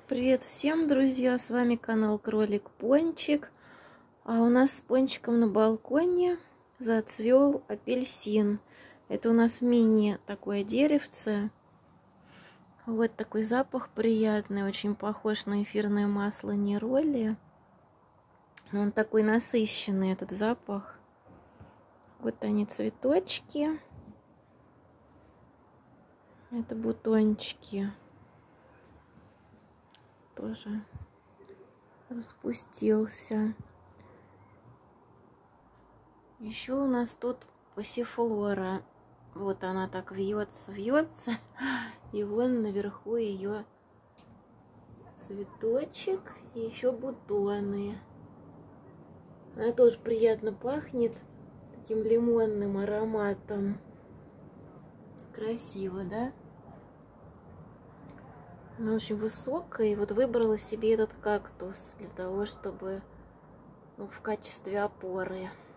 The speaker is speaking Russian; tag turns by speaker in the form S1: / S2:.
S1: Привет всем, друзья! С вами канал Кролик Пончик. А у нас с Пончиком на балконе зацвел апельсин. Это у нас мини такое деревце. Вот такой запах приятный, очень похож на эфирное масло Нероли. Он такой насыщенный, этот запах. Вот они, цветочки. Это бутончики. Тоже распустился. Еще у нас тут пассифлора. Вот она так вьется, и вон наверху ее цветочек и еще бутоны. Она тоже приятно пахнет таким лимонным ароматом. Красиво, да? Она очень высокая, и вот выбрала себе этот кактус для того, чтобы в качестве опоры.